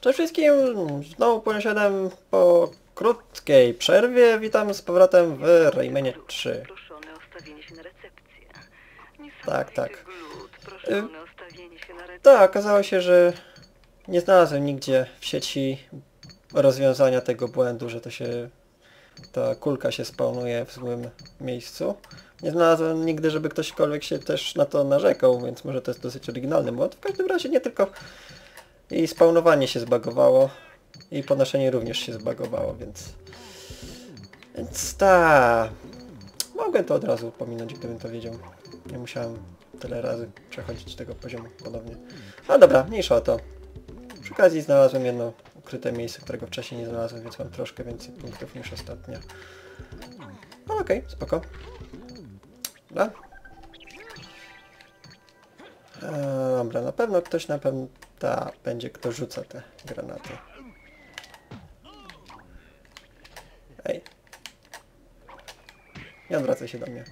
Cześć wszystkim! Znowu posiadam po krótkiej przerwie. Witam z powrotem w Raymanie 3. Proszone o stawienie się na recepcję. Tak. Glut, proszone o stawienie się na recepcję. Tak, okazało się, że nie znalazłem nigdzie w sieci rozwiązania tego błędu, że ta kulka się spawnuje w złym miejscu. Nie znalazłem nigdy, żeby ktośkolwiek się też na to narzekał, więc może to jest dosyć oryginalny błąd. W każdym razie nie tylko i spawnowanie się zbagowało i podnoszenie również się zbagowało, więc... Mogłem to od razu pominąć, gdybym to wiedział. Nie musiałem tyle razy przechodzić tego poziomu ponownie. Ale dobra, mniejsza o to. Przy okazji znalazłem jedno ukryte miejsce, którego wcześniej nie znalazłem, więc mam troszkę więcej punktów niż ostatnio. Ale okej, spoko. Dobra. Dobra, na pewno ktoś będzie kto rzuca te granaty. Ej. Nie odwracaj się do mnie.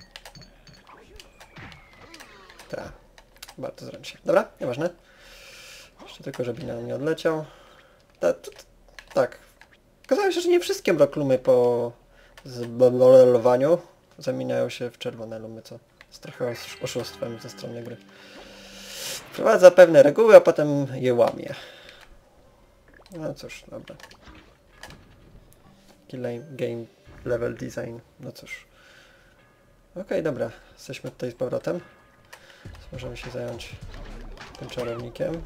Tak. Bardzo zręcznie. Dobra, nieważne. Jeszcze tylko, żeby na mnie odleciał. Tak. Okazało się, że nie wszystkie bloklumy po zbolowaniu zamieniają się w czerwone lumy, co jest trochę oszustwem ze strony gry. Wprowadza pewne reguły, a potem je łamie. No cóż, dobra. Game level design. No cóż. Okej, dobra. Jesteśmy tutaj z powrotem. Więc możemy się zająć tym czarownikiem.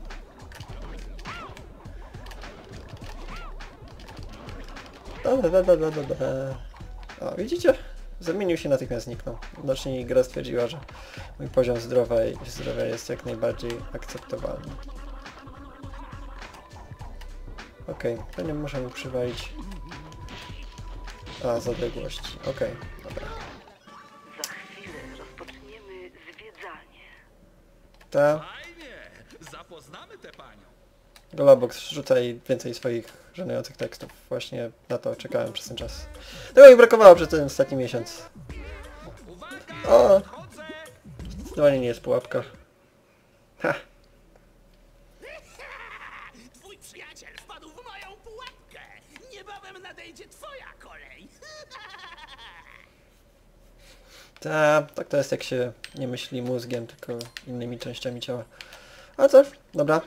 O, widzicie? Zamienił się, natychmiast zniknął. Widocznie gra stwierdziła, że mój poziom zdrowia jest jak najbardziej akceptowalny. Okej, to nie muszę mu przywalić. A, z odległości. Okej, dobra. Za chwilę rozpoczniemy zwiedzanie. Ta. Fajnie! Zapoznamy tę panią. Golabox, rzucaj więcej swoich żenujących tekstów. Właśnie na to czekałem przez ten czas. Tego mi brakowało przez ten ostatni miesiąc. Uwaga! O! Chodzę! Zdecydowanie nie jest pułapka. Ha! Twój przyjaciel wpadł w moją pułapkę! Niebawem nadejdzie twoja kolej! Tak to jest, jak się nie myśli mózgiem, tylko innymi częściami ciała. A co? Dobra.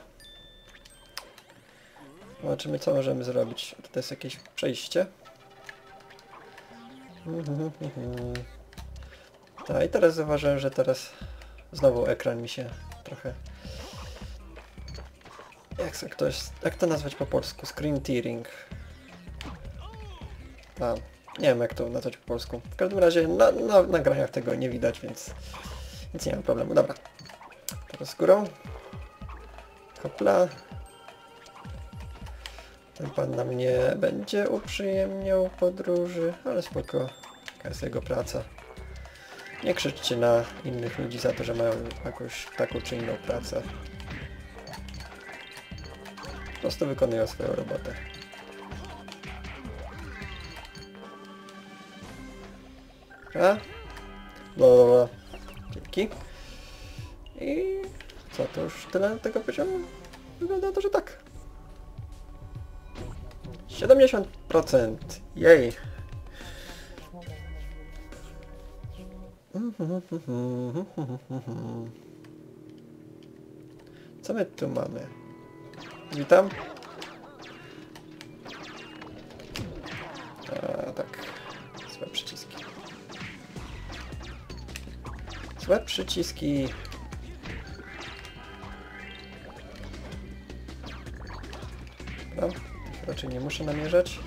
Zobaczymy, co możemy zrobić. To jest jakieś przejście. Tak, i teraz zauważyłem, że teraz znowu ekran mi się trochę... Jak to nazwać po polsku? Screen tearing. Tak, nie wiem, jak to nazwać po polsku. W każdym razie na nagraniach tego nie widać, więc nie mam problemu. Dobra. Teraz górą. Hopla. Ten pan nam nie będzie uprzyjemniał podróży, ale spoko. Taka jest jego praca. Nie krzyczcie na innych ludzi za to, że mają jakąś taką czy inną pracę. Po prostu wykonują swoją robotę. A? Blablabla. Dzięki. I co, to już tyle tego poziomu? Wygląda na to, że tak. 70%! Jej! Co my tu mamy? Witam. A, tak. Złe przyciski. Złe przyciski. Dobra. Raczej nie muszę namierzać.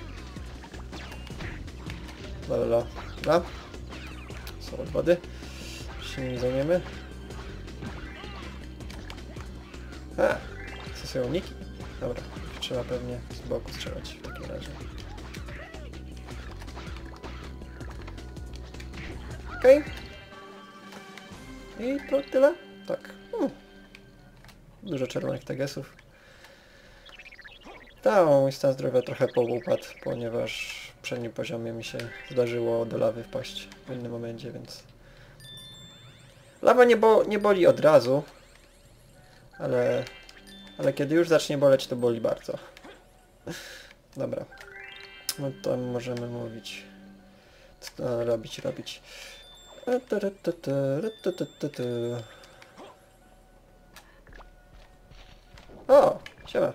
Dobra. Są od wody. Się nimi zajmiemy. A! Stosują uniki. Dobra. Trzeba pewnie z boku strzelać w takim razie. Okej. I to tyle? Tak. Dużo czerwonych tegesów. Mój stan zdrowia trochę poupadł, ponieważ w przednim poziomie mi się zdarzyło do lawy wpaść w innym momencie, więc... Lawa nie boli od razu, ale kiedy już zacznie boleć, to boli bardzo. Dobra. No to możemy mówić. Co robić. O! Siema.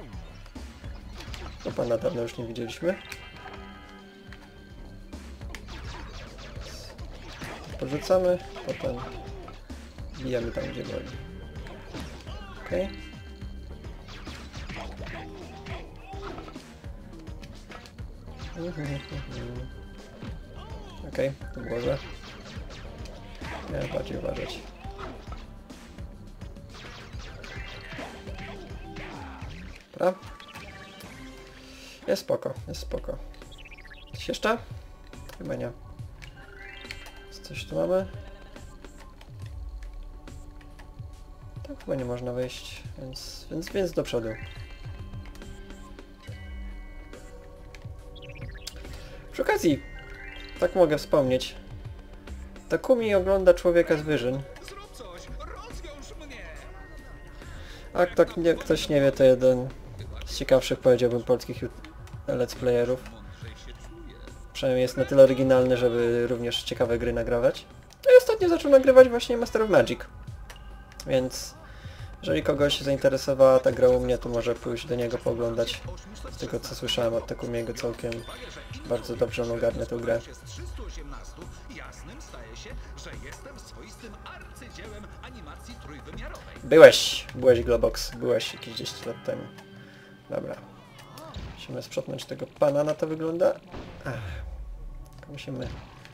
To pana dawno już nie widzieliśmy. Porzucamy, potem bijemy tam, gdzie boli. Okej. Okej, to było złe. Miałem bardziej uważać. Dobra. Jest spoko, jest spoko. Coś jeszcze? Chyba nie. Coś tu mamy? Tak chyba nie można wejść, więc do przodu. Przy okazji, tak mogę wspomnieć. Takumi ogląda Człowieka z Wyżyn. Zrób coś, rozwiąż mnie! A ktoś nie wie, to jeden z ciekawszych, powiedziałbym, polskich let's playerów. Mądrzej się czuję. Przynajmniej jest na tyle oryginalny, żeby również ciekawe gry nagrywać. No i ostatnio zaczął nagrywać właśnie Master of Magic. Więc jeżeli kogoś zainteresowała ta gra u mnie, to może pójść do niego pooglądać. Z tego co słyszałem od Takumiego, całkiem bardzo dobrze on ogarnia tę grę. Z 318 jasnym staje się, że jestem swoistym arcydziełem animacji trójwymiarowej. Byłeś Globox, byłeś jakieś 10 lat temu. Dobra. Musimy sprzątnąć tego pana, na to wygląda. Musimy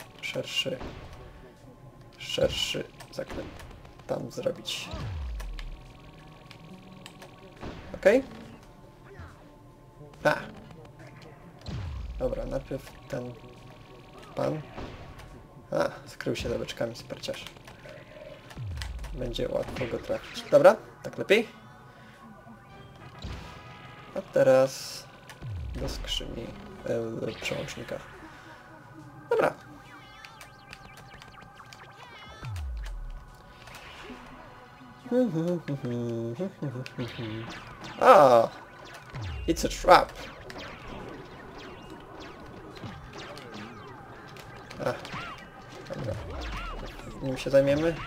szerszy zakręt tam zrobić. Okej? Dobra, najpierw ten pan. Skrył się za beczkami, sparciarz. Będzie łatwo go trafić. Dobra, tak lepiej. A teraz do skrzyni przełącznika. Dobra. It's a trap. Dobra. Nim się zajmiemy.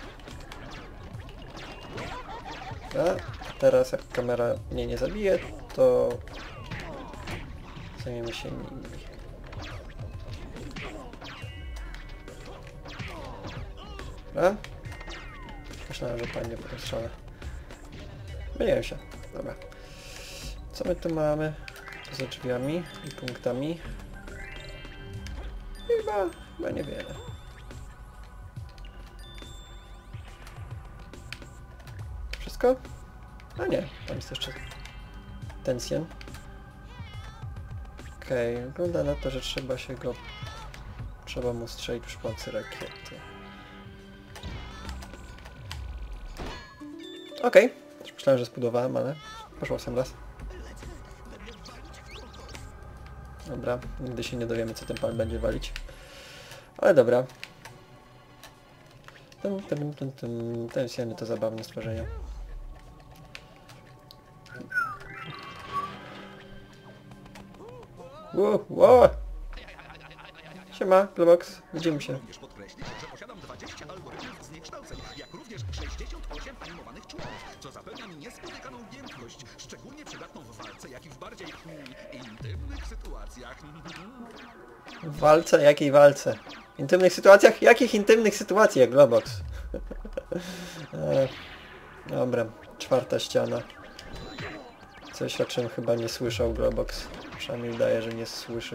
Teraz jak kamera mnie nie zabije, to zajmiemy się nimi. Dobra. Myślałem, że pani potem strzela. Myliłem się. Dobra. Co my tu mamy? Poza drzwiami i punktami. Chyba niewiele. Wszystko? A nie, tam jest jeszcze Tensjen. Okej, wygląda na to, że trzeba mu strzelić przy pomocy rakiety. Okej, myślałem, że zbudowałem, ale poszło sam raz. Dobra, nigdy się nie dowiemy, co ten pan będzie walić. Ale dobra. Tensjeny to zabawne stworzenia. Wow. Siema, Globox, widzimy się. Również podkreślić, że posiadam 20 algorytmów zniekształceń, jak również 68 animowanych członków, co zapewnia mi niespotykaną umiejętność, szczególnie przydatną w walce, jak i w bardziej intymnych sytuacjach. W walce? Jakiej walce? W intymnych sytuacjach? Jakich intymnych sytuacjach, Globox? Dobra, czwarta ściana. Coś, o czym chyba nie słyszał Globox. Przynajmniej udaje, że nie słyszy.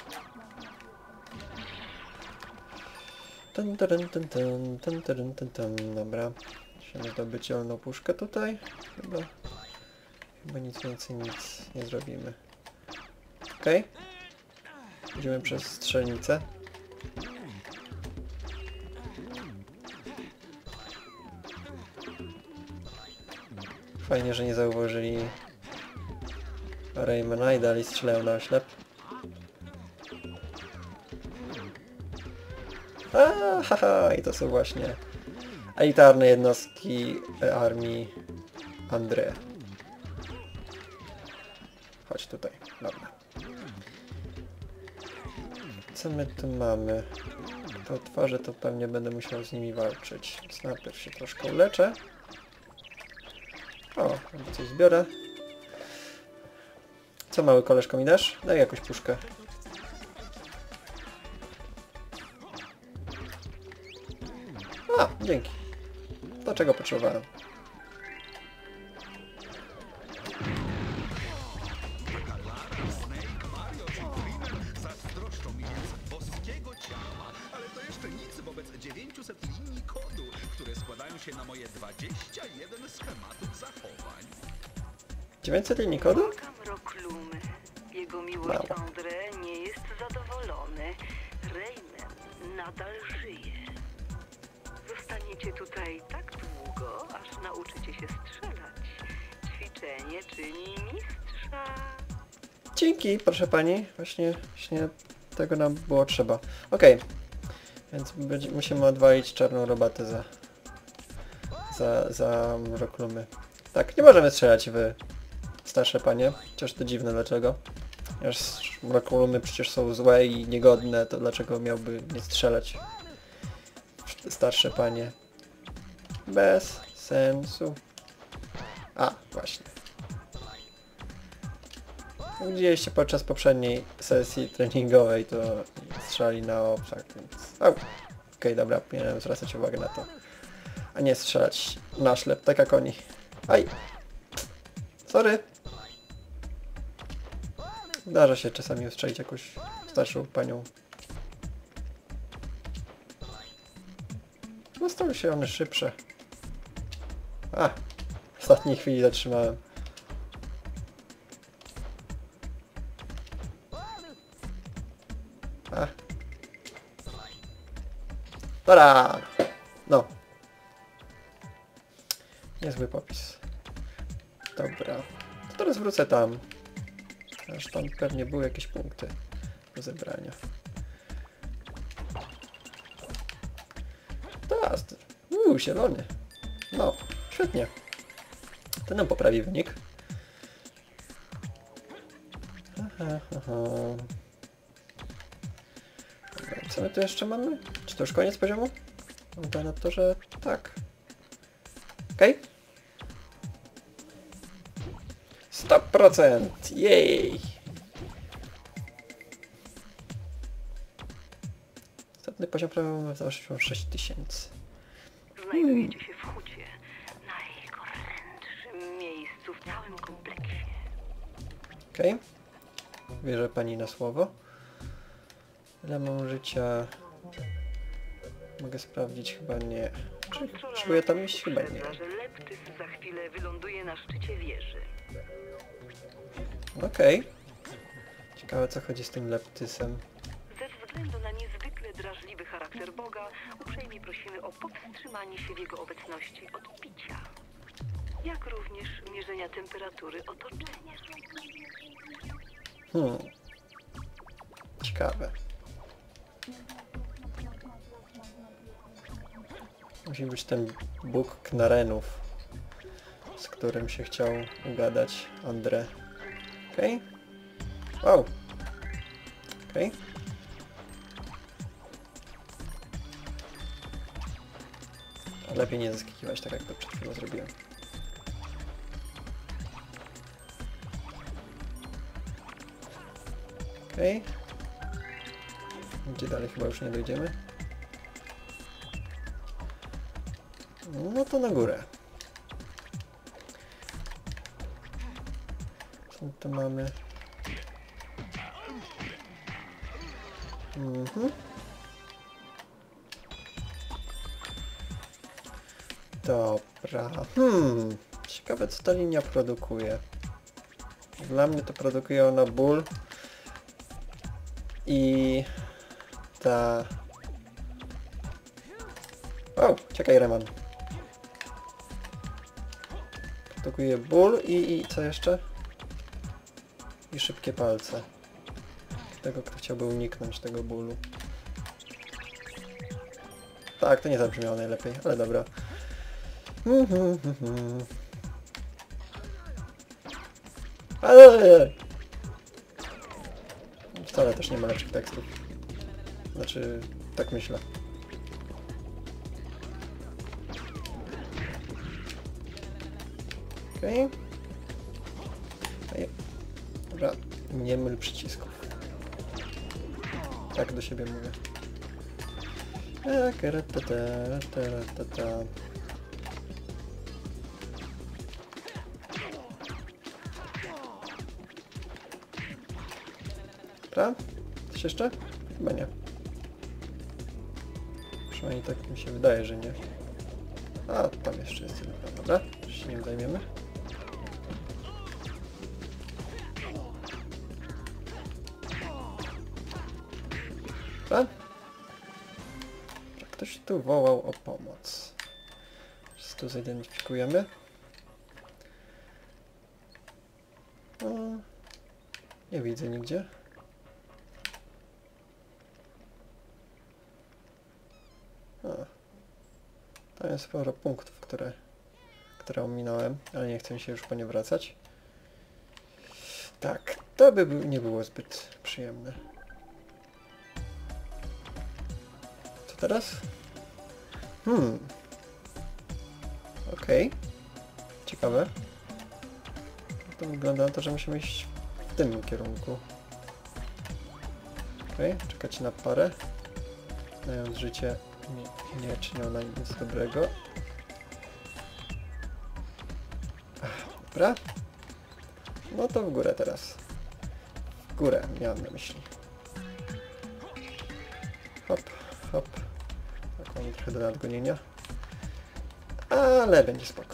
Dobra. Musimy zdobyć zieloną puszkę tutaj. Chyba nic więcej nie zrobimy. Okej. Idziemy przez strzelnicę. Fajnie, że nie zauważyli Raymana i dalej strzelają na oślep. Haha, i to są właśnie elitarne jednostki armii Andrea. chodź tutaj. Dobra. Co my tu mamy? To otworzę, to pewnie będę musiał z nimi walczyć. Więc najpierw się troszkę uleczę. O, albo coś zbiorę. Co mały koleżko mi dasz? Daj jakąś puszkę. A, dzięki. To czego potrzebowałem? Snake, Mario czy Freeman zazdroszczą mi więc boskiego ciała, ale to jeszcze nic wobec 900 linii kodu, które składają się na moje 21 schematów zachowań. 900 linii kodu? Szukam Roklumy. Jego miłość André nie jest zadowolony. Rayman nadal żyje. Zostaniecie tutaj tak długo, aż nauczycie się strzelać. Ćwiczenie czyni mistrza. Dzięki, proszę pani. Właśnie tego nam było trzeba. Okej. Więc musimy odwalić czarną robatę za Roklumy. Tak, nie możemy strzelać w starsze panie. Chociaż to dziwne, dlaczego? Ponieważ Roklumy przecież są złe i niegodne, to dlaczego miałby nie strzelać w starsze panie? Bez sensu. A, właśnie. Widzieliście podczas poprzedniej sesji treningowej, to strzelali na obszar, więc... Okej, dobra, powinienem zwracać uwagę na to. A nie strzelać na ślep, tak jak oni. Aj! Sorry! Zdarza się czasami ustrzelić jakąś starszą panią. No stały się one szybsze. A! W ostatniej chwili zatrzymałem. A. Tada! No. Niezły popis. Dobra. To teraz wrócę tam. Aż tam pewnie były jakieś punkty do zebrania. Teraz. Zielony. No, świetnie. To nam poprawi wynik. Aha. Dobra, co my tu jeszcze mamy? Czy to już koniec poziomu? Wygląda na to, że tak. Okej. 100%! Jej! Ostatni poziom prawie zawsze 6000. Znajdujecie się w hucie, najgorętszym miejscu w całym kompleksie. Okej. Wierzę pani na słowo. Ile mam życia? Mogę sprawdzić? Chyba nie. Czy potrzebuję tam iść? Chyba nie. Uprzedza, że Leptys za chwilę wyląduje na szczycie wieży. Okej. Ciekawe, co chodzi z tym Leptysem. Ze względu na niezwykle drażliwy charakter Boga, uprzejmie prosimy o powstrzymanie się w jego obecności od picia, jak również mierzenia temperatury otoczenia. Ciekawe. Musi być ten Bóg Knarenów, z którym się chciał ugadać André. Okej. Wow. Okej. Lepiej nie zaskakiwać, tak jak to przed chwilą zrobiłem. Okej. Gdzie dalej chyba już nie dojdziemy. No to na górę. Co tu mamy? Dobra. Ciekawe, co ta linia produkuje. Dla mnie to produkuje ona ból. I ta... O, czekaj, Reman. Produkuje ból i co jeszcze? I szybkie palce. Tego, kto chciałby uniknąć tego bólu. Tak, to nie zabrzmiało najlepiej, ale dobra. Ale... Wcale też nie ma lepszych tekstów. Znaczy, tak myślę. Okej. Okay. Dobra, nie myl przycisków. Tak do siebie mówię. Dobra? Coś jeszcze? Chyba nie. Przynajmniej tak mi się wydaje, że nie. A, tam jeszcze jest jeden. Dobra, się nim zajmiemy. Dobra. Ktoś tu wołał o pomoc. Wszyscy tu zidentyfikujemy. O, nie widzę nigdzie. Tam jest sporo punktów, które ominąłem, ale nie chcę mi się już po nie wracać. Tak, to by nie było zbyt przyjemne. Co teraz? Okej. Ciekawe. To wygląda na to, że musimy iść w tym kierunku. Okej, czekać na parę. Znając życie, nie czyni ona nic dobrego. Dobra. No to w górę teraz. W górę miałem na myśli. Hop, hop. Tak, mam trochę do nadgonienia. Ale będzie spoko.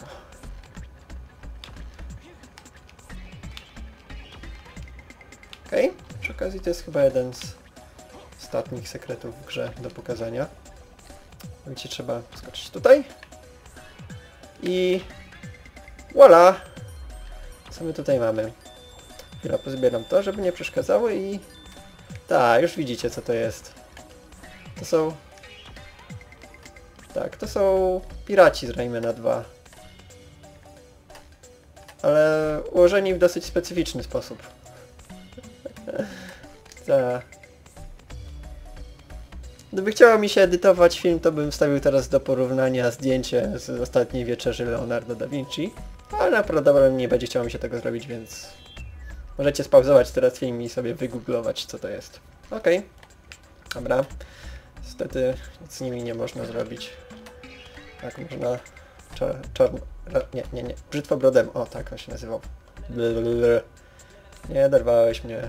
Okej. Przy okazji to jest chyba jeden z ostatnich sekretów w grze do pokazania. Widzicie, trzeba skoczyć tutaj. I voila! Co my tutaj mamy? Chwila, pozbieram to, żeby nie przeszkadzało i... Tak, już widzicie, co to jest. To są... Tak, to są piraci z Raymana 2. Ale ułożeni w dosyć specyficzny sposób. Tak. Gdyby chciało mi się edytować film, to bym wstawił teraz do porównania zdjęcie z Ostatniej Wieczerzy Leonardo da Vinci. Ale naprawdę nie będzie chciało mi się tego zrobić, więc... Możecie spauzować teraz film i sobie wygooglować, co to jest. Okej. Dobra. Niestety nic z nimi nie można zrobić. Tak, można... Nie. Brzytwobrodem. O, tak on się nazywał. Blablabla. Nie, dorwałeś mnie.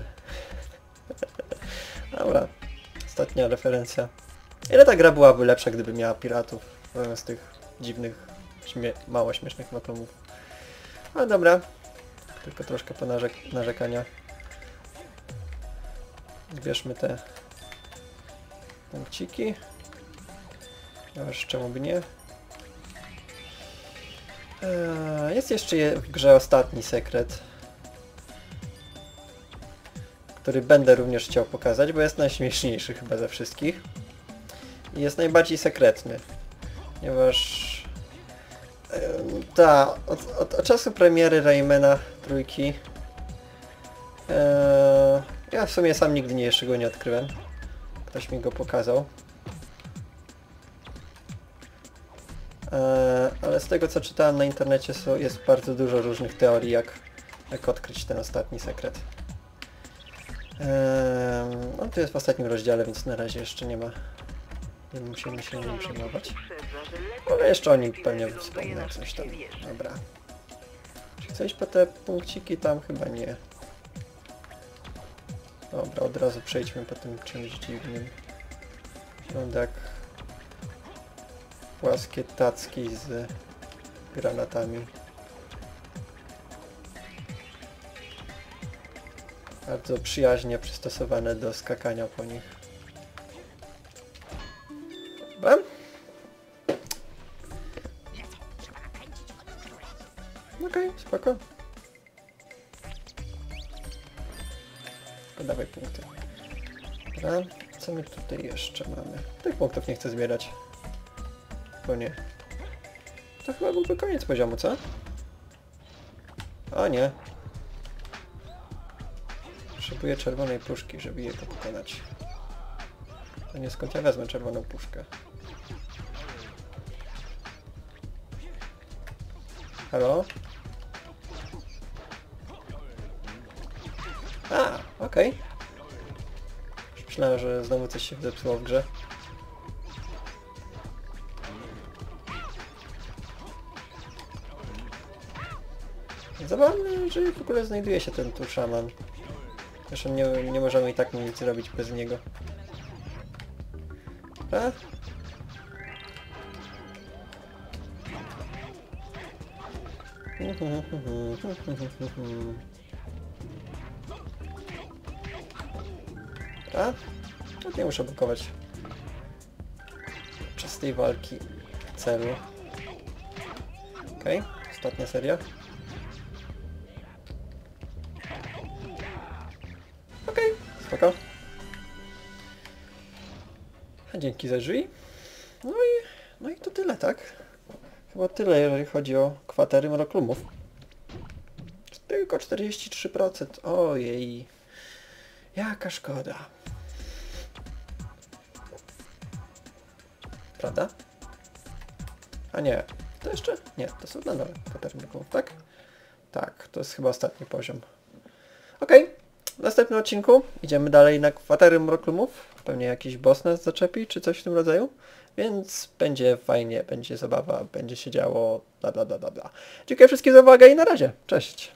Dobra. Ostatnia referencja. Ile ta gra byłaby lepsza, gdyby miała piratów? Z tych dziwnych, mało śmiesznych motomów. No dobra. Tylko troszkę po narzekania. Zbierzmy te punkciki. Już czemu by nie? Jest jeszcze w grze ostatni sekret, który będę również chciał pokazać, bo jest najśmieszniejszy chyba ze wszystkich. I jest najbardziej sekretny. Ponieważ... od czasu premiery Raymana trójki ja w sumie sam nigdy jeszcze go nie odkryłem. Ktoś mi go pokazał. Ale z tego co czytałem na internecie jest bardzo dużo różnych teorii, jak odkryć ten ostatni sekret. On tu jest w ostatnim rozdziale, więc na razie jeszcze nie ma. Nie musimy się nim przejmować. Ale jeszcze o nim pewnie wspomnę jak coś tam. Dobra. Czy chcę iść po te punkciki? Tam chyba nie. Dobra, od razu przejdźmy po tym czymś dziwnym. Wygląda jak płaskie tacki z granatami. Bardzo przyjaźnie przystosowane do skakania po nich. Dobra. Okej, spoko. Podawaj punkty. Dobra, co my tutaj jeszcze mamy? Tych punktów nie chcę zbierać. Bo nie. To chyba byłby koniec poziomu, co? O nie. Potrzebuję czerwonej puszki, żeby je pokonać. To nie skąd ja wezmę czerwoną puszkę. Halo? A, okej. Myślałem, że znowu coś się zepsuło w grze. Zabawne, że w ogóle znajduje się ten tu szaman. Zresztą nie możemy i tak nic zrobić bez niego. Dobra? Dobra? No nie muszę blokować czystej walki celu. Okej, ostatnia seria. Okej, spoko. Dzięki za drzwi. No i to tyle, tak? Chyba tyle, jeżeli chodzi o kwatery Mroklumów. Tylko 43%. Ojej. Jaka szkoda. Prawda? A nie. To jeszcze? Nie, to są nadal kwatery Mroklumów, tak? Tak, to jest chyba ostatni poziom. Okej. W następnym odcinku idziemy dalej na kwatery Mroklumów. Pewnie jakiś boss nas zaczepi, czy coś w tym rodzaju. Więc będzie fajnie, będzie zabawa, będzie się działo, bla bla bla bla bla. Dziękuję wszystkim za uwagę i na razie. Cześć!